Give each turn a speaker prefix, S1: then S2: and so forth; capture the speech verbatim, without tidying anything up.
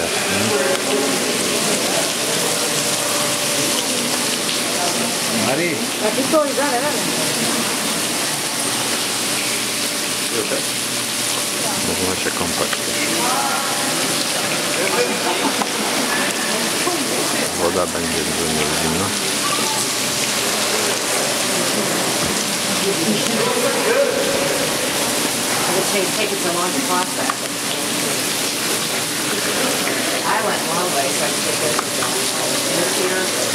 S1: Mari.
S2: Aquí estoy, dale, dale.
S3: Można się kąpać też. Woda będzie dużo zimna.
S2: It takes take it so long to process. I went a long way, so I could get this.